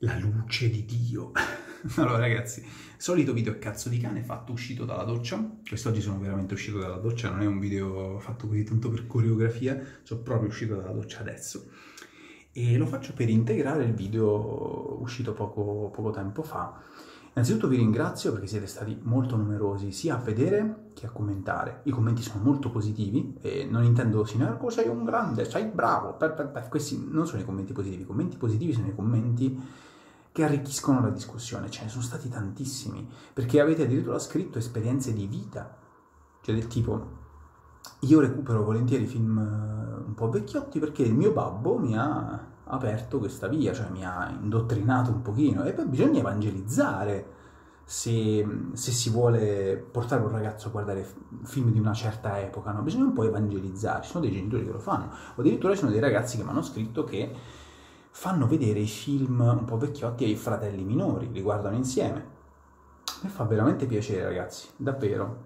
La luce di Dio. Allora ragazzi, solito video a cazzo di cane fatto uscito dalla doccia. Quest'oggi sono veramente uscito dalla doccia, non è un video fatto così tanto per coreografia, sono proprio uscito dalla doccia adesso. E lo faccio per integrare il video uscito poco tempo fa. Innanzitutto vi ringrazio perché siete stati molto numerosi sia a vedere che a commentare. I commenti sono molto positivi e non intendo Sinarco sei un grande, sei bravo. Questi non sono i commenti positivi sono i commenti che arricchiscono la discussione. Ce ne sono stati tantissimi, perché avete addirittura scritto esperienze di vita. Cioè del tipo, io recupero volentieri film un po' vecchiotti perché il mio babbo mi ha aperto questa via, cioè mi ha indottrinato un pochino, e poi bisogna evangelizzare se si vuole portare un ragazzo a guardare film di una certa epoca, no? Bisogna un po' evangelizzare, ci sono dei genitori che lo fanno, o addirittura ci sono dei ragazzi che mi hanno scritto che fanno vedere i film un po' vecchiotti ai fratelli minori, li guardano insieme. Mi fa veramente piacere ragazzi, davvero.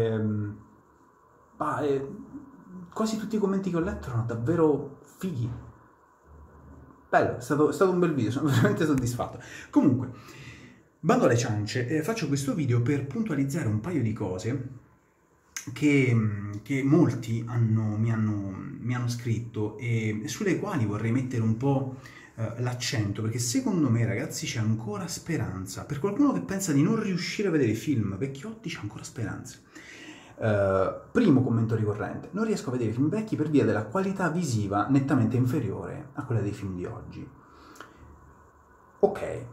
Quasi tutti i commenti che ho letto erano davvero fighi. Bello, è stato un bel video, sono veramente soddisfatto. Comunque, bando alle ciance, faccio questo video per puntualizzare un paio di cose che molti mi hanno scritto e sulle quali vorrei mettere un po' l'accento, perché secondo me ragazzi c'è ancora speranza. Per qualcuno che pensa di non riuscire a vedere film vecchiotti c'è ancora speranza. Primo commento ricorrente: non riesco a vedere i film vecchi per via della qualità visiva nettamente inferiore a quella dei film di oggi. Ok,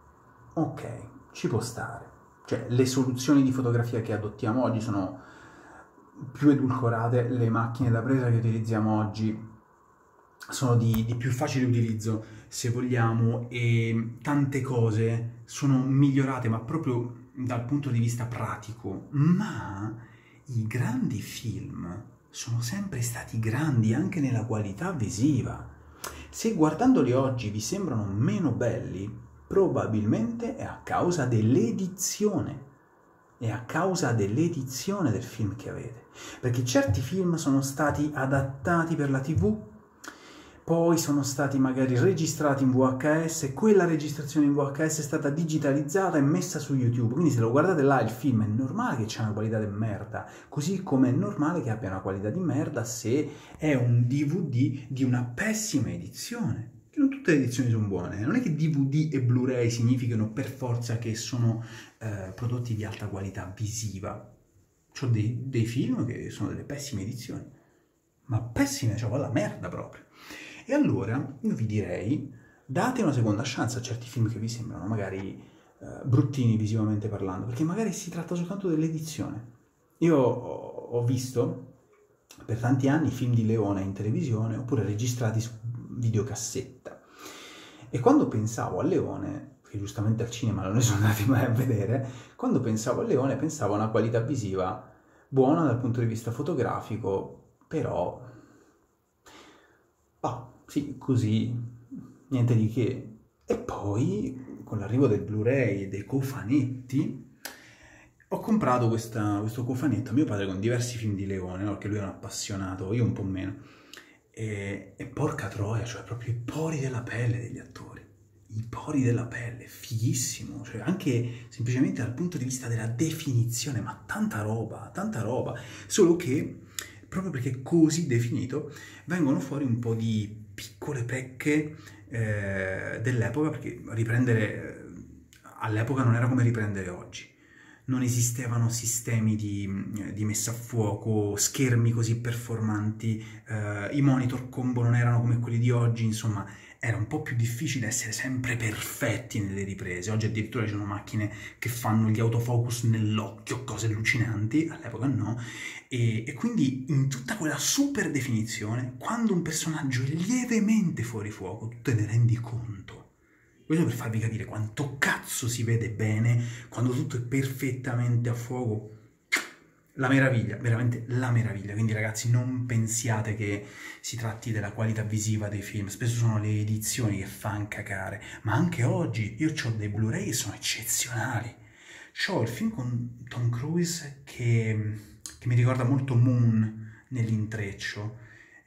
ci può stare. Cioè, le soluzioni di fotografia che adottiamo oggi sono più edulcorate, le macchine da presa che utilizziamo oggi sono di più facile utilizzo, se vogliamo, e tante cose sono migliorate, ma proprio dal punto di vista pratico. Ma i grandi film sono sempre stati grandi anche nella qualità visiva. Se guardandoli oggi vi sembrano meno belli, probabilmente è a causa dell'edizione. È a causa dell'edizione del film che avete. Perché certi film sono stati adattati per la TV, poi sono stati magari registrati in VHS, e quella registrazione in VHS è stata digitalizzata e messa su YouTube. Quindi se lo guardate là il film è normale che c'è una qualità di merda, così come è normale che abbia una qualità di merda se è un DVD di una pessima edizione. Che non tutte le edizioni sono buone, non è che DVD e Blu-ray significano per forza che sono prodotti di alta qualità visiva. C'ho dei film che sono delle pessime edizioni, ma pessime, cioè la merda proprio. E allora io vi direi, date una seconda chance a certi film che vi sembrano magari bruttini visivamente parlando, perché magari si tratta soltanto dell'edizione. Io ho visto per tanti anni film di Leone in televisione, oppure registrati su videocassetta. E quando pensavo a Leone, che giustamente al cinema non ne sono andati mai a vedere, quando pensavo a Leone pensavo a una qualità visiva buona dal punto di vista fotografico, però sì, così, niente di che. E poi, con l'arrivo del Blu-ray e dei cofanetti, ho comprato questo cofanetto a mio padre con diversi film di Leone, no? Perché lui è un appassionato, io un po' meno. E porca troia, cioè proprio i pori della pelle degli attori. I pori della pelle, fighissimo, cioè anche semplicemente dal punto di vista della definizione, ma tanta roba, solo che proprio perché è così definito vengono fuori un po' di piccole pecche dell'epoca, perché riprendere all'epoca non era come riprendere oggi. Non esistevano sistemi di messa a fuoco, schermi così performanti, i monitor combo non erano come quelli di oggi, insomma era un po' più difficile essere sempre perfetti nelle riprese. Oggi addirittura ci sono macchine che fanno gli autofocus nell'occhio, cose allucinanti, all'epoca no, e quindi in tutta quella super definizione, quando un personaggio è lievemente fuori fuoco, tu te ne rendi conto. Questo per farvi capire quanto cazzo si vede bene quando tutto è perfettamente a fuoco. La meraviglia, veramente la meraviglia. Quindi ragazzi, non pensiate che si tratti della qualità visiva dei film, spesso sono le edizioni che fanno cacare, ma anche oggi io ho dei Blu-ray che sono eccezionali. C'ho il film con Tom Cruise che mi ricorda molto Moon nell'intreccio,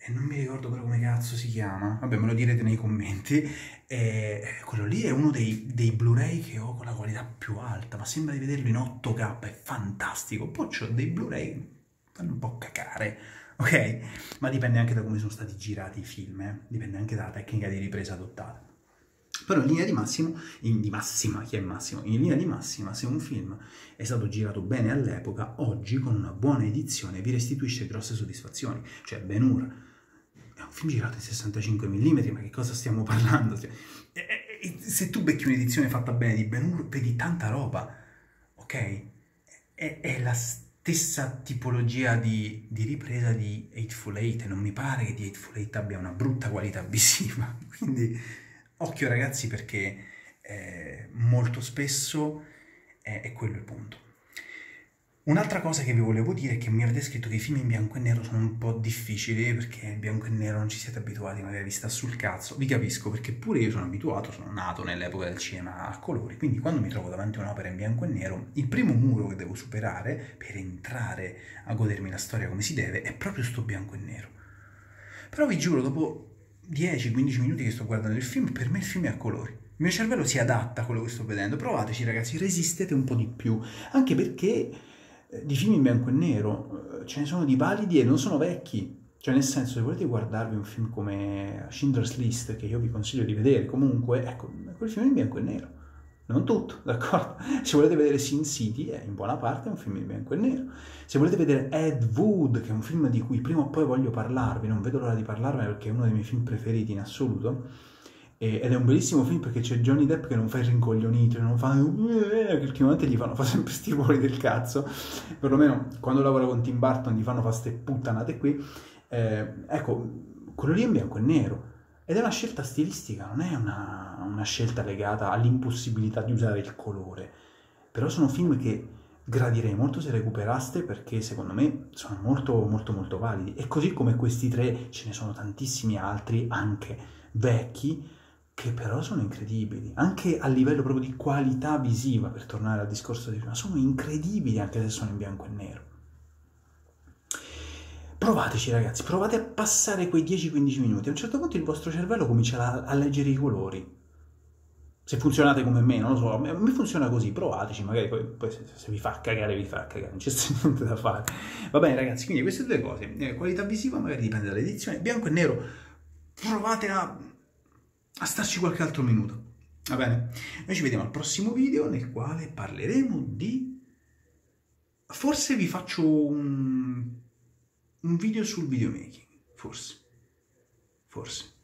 e non mi ricordo però come cazzo si chiama, vabbè me lo direte nei commenti, e quello lì è uno dei Blu-ray che ho con la qualità più alta, ma sembra di vederlo in 8K, è fantastico. Poi c'ho dei Blu-ray che fanno un po' cacare, ok? Ma dipende anche da come sono stati girati i film, dipende anche dalla tecnica di ripresa adottata. Però in linea di massima, chi è Massimo? In linea di massima, se un film è stato girato bene all'epoca, oggi con una buona edizione vi restituisce grosse soddisfazioni. Cioè Ben-Hur è un film girato in 65 mm, ma che cosa stiamo parlando? Cioè, se tu becchi un'edizione fatta bene di Ben-Hur, vedi tanta roba, ok? È la stessa tipologia di ripresa di Hateful Eight, e non mi pare che di Hateful Eight abbia una brutta qualità visiva, quindi occhio ragazzi, perché molto spesso è quello il punto. Un'altra cosa che vi volevo dire è che mi avete scritto che i film in bianco e nero sono un po' difficili, perché in bianco e nero non ci siete abituati, magari vi sta sul cazzo. Vi capisco, perché pure io sono abituato, sono nato nell'epoca del cinema a colori, quindi quando mi trovo davanti a un'opera in bianco e nero, il primo muro che devo superare per entrare a godermi la storia come si deve è proprio sto bianco e nero. Però vi giuro, dopo 10-15 minuti che sto guardando il film, per me il film è a colori. Il mio cervello si adatta a quello che sto vedendo. Provateci ragazzi, resistete un po' di più, anche perché di film in bianco e nero ce ne sono di validi e non sono vecchi. Cioè nel senso, se volete guardarvi un film come Schindler's List, che io vi consiglio di vedere comunque, ecco, quel film è in bianco e nero. Non tutto, d'accordo? Se volete vedere Sin City, è in buona parte un film in bianco e nero. Se volete vedere Ed Wood, che è un film di cui prima o poi voglio parlarvi, non vedo l'ora di parlarvene perché è uno dei miei film preferiti in assoluto, ed è un bellissimo film perché c'è Johnny Depp che non fa il rincoglionito, non fa che ultimamente gli fa sempre sti voli del cazzo, perlomeno quando lavora con Tim Burton gli fanno fare ste puttanate qui. Ecco, quello lì è in bianco e nero. Ed è una scelta stilistica, non è una scelta legata all'impossibilità di usare il colore. Però sono film che gradirei molto se recuperaste, perché secondo me sono molto molto molto validi. E così come questi tre ce ne sono tantissimi altri, anche vecchi, che però sono incredibili. Anche a livello proprio di qualità visiva, per tornare al discorso di prima, sono incredibili anche se sono in bianco e nero. Provateci ragazzi, provate a passare quei 10-15 minuti, a un certo punto il vostro cervello comincia a leggere i colori. Se funzionate come me, non lo so, a me funziona così, provateci, magari poi se vi fa cagare, non c'è niente da fare. Va bene ragazzi, quindi queste due cose, qualità visiva magari dipende dall'edizione, bianco e nero, provate a starci qualche altro minuto, va bene? Noi ci vediamo al prossimo video nel quale parleremo di... Forse vi faccio un video sul videomaking, forse.